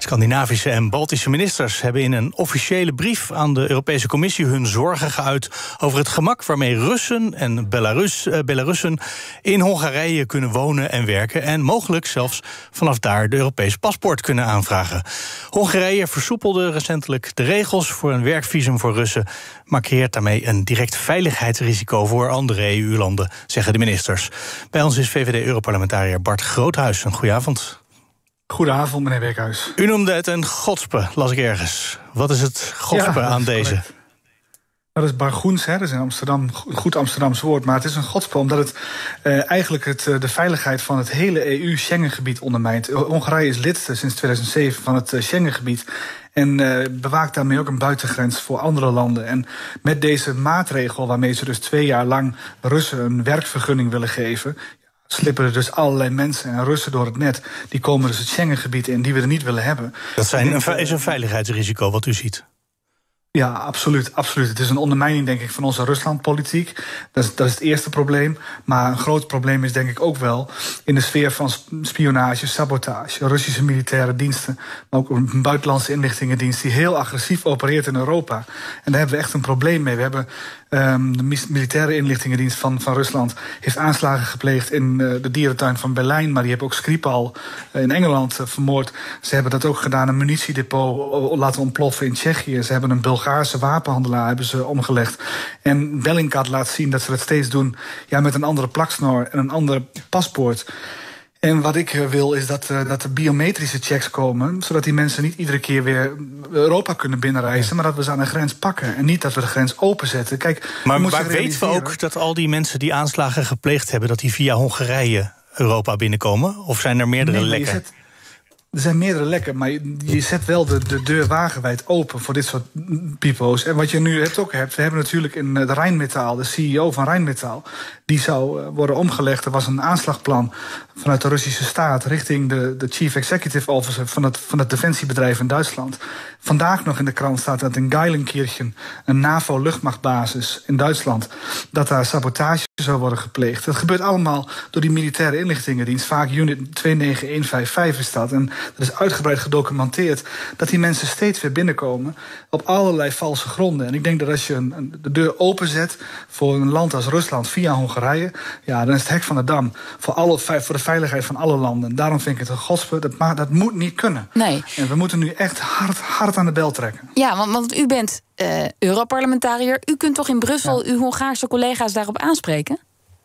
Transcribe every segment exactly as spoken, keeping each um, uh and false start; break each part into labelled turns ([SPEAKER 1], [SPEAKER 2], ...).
[SPEAKER 1] Scandinavische en Baltische ministers hebben in een officiële brief aan de Europese Commissie hun zorgen geuit over het gemak waarmee Russen en Belarus, uh, Belarussen in Hongarije kunnen wonen en werken en mogelijk zelfs vanaf daar de Europese paspoort kunnen aanvragen. Hongarije versoepelde recentelijk de regels voor een werkvisum voor Russen, maar creëert daarmee een direct veiligheidsrisico voor andere E U-landen, zeggen de ministers. Bij ons is V V D-europarlementariër Bart Groothuis. Een goeie avond.
[SPEAKER 2] Goedenavond, meneer Beekhuis.
[SPEAKER 1] U noemde het een godspe, las ik ergens. Wat is het godspe ja, aan deze?
[SPEAKER 2] Correct. Dat is bargoens, hè? Dat is in Amsterdam een goed Amsterdams woord. Maar het is een godspe omdat het uh, eigenlijk het, uh, de veiligheid van het hele E U-Schengengebied ondermijnt. Hongarije is lid uh, sinds tweeduizend zeven van het uh, Schengengebied. En uh, bewaakt daarmee ook een buitengrens voor andere landen. En met deze maatregel, waarmee ze dus twee jaar lang Russen een werkvergunning willen geven, slippen er dus allerlei mensen en Russen door het net. Die komen dus het Schengengebied in, die we er niet willen hebben.
[SPEAKER 1] Dat zijn een, is een veiligheidsrisico wat u ziet?
[SPEAKER 2] Ja, absoluut, absoluut. Het is een ondermijning, denk ik, van onze Ruslandpolitiek. Dat is, dat is het eerste probleem. Maar een groot probleem is, denk ik, ook wel in de sfeer van spionage, sabotage, Russische militaire diensten, maar ook een buitenlandse inlichtingendienst die heel agressief opereert in Europa. En daar hebben we echt een probleem mee. We hebben um, de militaire inlichtingendienst van, van Rusland heeft aanslagen gepleegd in uh, de dierentuin van Berlijn, maar die hebben ook Skripal uh, in Engeland uh, vermoord. Ze hebben dat ook gedaan, een munitiedepot uh, laten ontploffen in Tsjechië. Ze hebben een Bulgaarse wapenhandelaar hebben ze omgelegd. En Bellingcat laat zien dat ze dat steeds doen, ja, met een andere plaksnor en een ander paspoort. En wat ik wil is dat, uh, dat er biometrische checks komen, zodat die mensen niet iedere keer weer Europa kunnen binnenreizen, maar dat we ze aan de grens pakken en niet dat we de grens openzetten. Kijk,
[SPEAKER 1] maar maar weten we ook dat al die mensen die aanslagen gepleegd hebben, dat die via Hongarije Europa binnenkomen? Of zijn er meerdere
[SPEAKER 2] nee,
[SPEAKER 1] lekken?
[SPEAKER 2] Er zijn meerdere lekken, maar je, je zet wel de, de deur wagenwijd open voor dit soort pipo's. En wat je nu hebt ook hebt, we hebben natuurlijk in de Rijnmetaal, de C E O van Rijnmetaal, die zou worden omgelegd. Er was een aanslagplan vanuit de Russische staat richting de, de Chief Executive Officer van het, van het defensiebedrijf in Duitsland. Vandaag nog in de krant staat dat in Geilenkirchen, een NAVO-luchtmachtbasis in Duitsland, dat daar sabotage zou worden gepleegd. Dat gebeurt allemaal door die militaire inlichtingendienst. Vaak unit twee negen een vijf vijf is dat. En dat is uitgebreid gedocumenteerd, dat die mensen steeds weer binnenkomen op allerlei valse gronden. En ik denk dat als je een, een, de deur openzet voor een land als Rusland via Hongarije, ja, dan is het hek van de dam voor, alle, voor de veiligheid van alle landen. Daarom vind ik het een godspe. Dat, maar, dat moet niet kunnen.
[SPEAKER 3] Nee.
[SPEAKER 2] En we moeten nu echt hard, hard aan de bel trekken.
[SPEAKER 3] Ja, want, want u bent uh, Europarlementariër. U kunt toch in Brussel ja. uw Hongaarse collega's daarop aanspreken?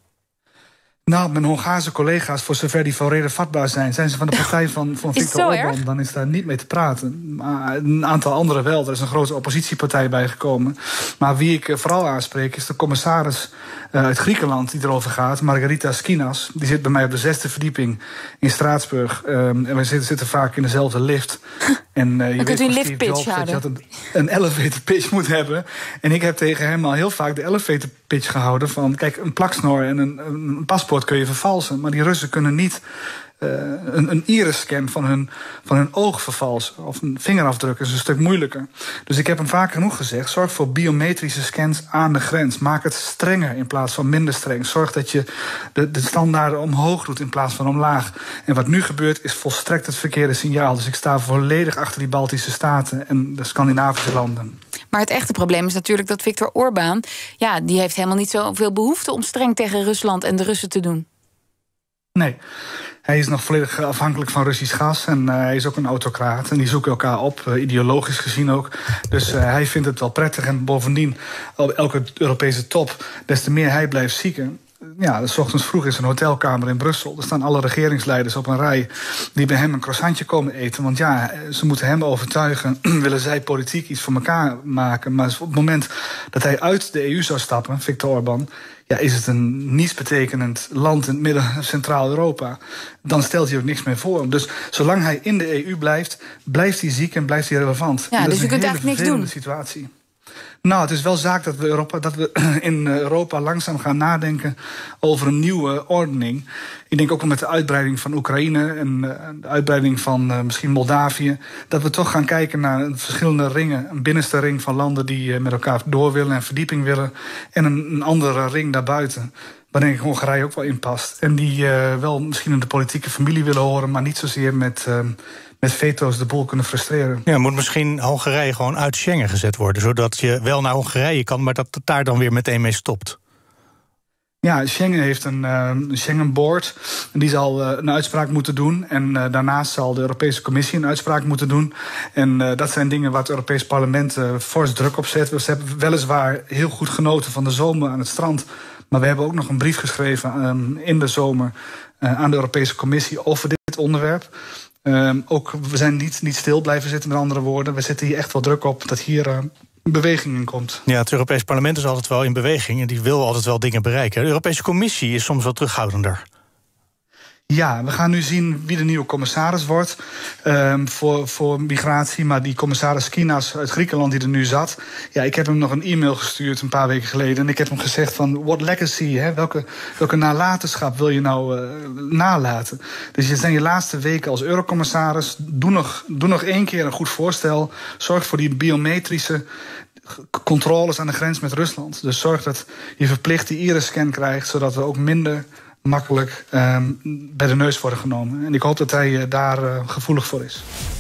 [SPEAKER 2] Nou, mijn Hongaarse collega's, voor zover die voor reden vatbaar zijn, zijn ze van de partij van, van Viktor Orbán. Dan is daar niet mee te praten. Maar een aantal anderen wel. Er is een grote oppositiepartij bijgekomen. Maar wie ik vooral aanspreek is de commissaris uh, uit Griekenland die erover gaat, Margarita Skinas. Die zit bij mij op de zesde verdieping in Straatsburg. Um, en wij zitten, zitten vaak in dezelfde lift. En uh, je weet
[SPEAKER 3] een lift pitch
[SPEAKER 2] dat je had een, een elevator pitch moet hebben. En ik heb tegen hem al heel vaak de elevator pitch gehouden van, kijk, een plaksnor en een, een paspoort kun je vervalsen, maar die Russen kunnen niet uh, een, een iris-scan van hun, van hun oog vervalsen. Of een vingerafdruk is een stuk moeilijker. Dus ik heb hem vaak genoeg gezegd, zorg voor biometrische scans aan de grens. Maak het strenger in plaats van minder streng. Zorg dat je de, de standaarden omhoog doet in plaats van omlaag. En wat nu gebeurt is volstrekt het verkeerde signaal. Dus ik sta volledig achter die Baltische staten en de Scandinavische landen.
[SPEAKER 3] Maar het echte probleem is natuurlijk dat Viktor Orbán, ja, die heeft helemaal niet zoveel behoefte om streng tegen Rusland en de Russen te doen.
[SPEAKER 2] Nee, hij is nog volledig afhankelijk van Russisch gas en uh, hij is ook een autocraat en die zoeken elkaar op, uh, ideologisch gezien ook. Dus uh, hij vindt het wel prettig en bovendien, op elke Europese top, des te meer hij blijft zieken. Ja, 's ochtends vroeg is een hotelkamer in Brussel. Er staan alle regeringsleiders op een rij die bij hem een croissantje komen eten. Want ja, ze moeten hem overtuigen, willen zij politiek iets voor elkaar maken. Maar op het moment dat hij uit de E U zou stappen, Viktor Orbán, ja, is het een nietsbetekenend land in het midden- en Centraal-Europa. Dan stelt hij ook niks meer voor. Dus zolang hij in de E U blijft, blijft hij ziek en blijft hij relevant.
[SPEAKER 3] Ja, dus je kunt eigenlijk niks doen.
[SPEAKER 2] Situatie. Nou, het is wel zaak dat we, Europa, dat we in Europa langzaam gaan nadenken over een nieuwe ordening. Ik denk ook wel met de uitbreiding van Oekraïne en de uitbreiding van uh, misschien Moldavië, dat we toch gaan kijken naar verschillende ringen. Een binnenste ring van landen die met elkaar door willen en verdieping willen. En een, een andere ring daarbuiten. waar denk ik Hongarije ook wel in past. En die uh, wel misschien in de politieke familie willen horen, maar niet zozeer met, uh, met veto's de boel kunnen frustreren.
[SPEAKER 1] Ja, moet misschien Hongarije gewoon uit Schengen gezet worden, zodat je wel naar Hongarije kan, maar dat het daar dan weer meteen mee stopt.
[SPEAKER 2] Ja, Schengen heeft een uh, Schengen Board. En die zal uh, een uitspraak moeten doen. En uh, daarnaast zal de Europese Commissie een uitspraak moeten doen. En uh, dat zijn dingen waar het Europees Parlement uh, fors druk op zet. We hebben weliswaar heel goed genoten van de zomer aan het strand. Maar we hebben ook nog een brief geschreven um, in de zomer uh, aan de Europese Commissie over dit onderwerp. Um, ook, we zijn niet, niet stil blijven zitten, met andere woorden. We zetten hier echt wel druk op dat hier Uh, beweging in komt.
[SPEAKER 1] Ja, het Europees Parlement is altijd wel in beweging en die wil altijd wel dingen bereiken. De Europese Commissie is soms wel terughoudender.
[SPEAKER 2] Ja, we gaan nu zien wie de nieuwe commissaris wordt um, voor, voor migratie. Maar die commissaris Skinas uit Griekenland die er nu zat, ja, ik heb hem nog een e-mail gestuurd een paar weken geleden. En ik heb hem gezegd van, what legacy, hè? Welke, welke nalatenschap wil je nou uh, nalaten? Dus je zijn je laatste weken als eurocommissaris, doe nog, doe nog één keer een goed voorstel. Zorg voor die biometrische controles aan de grens met Rusland. Dus zorg dat je verplicht die iris-scan krijgt, zodat we ook minder makkelijk um, bij de neus worden genomen. En ik hoop dat hij uh, daar uh, gevoelig voor is.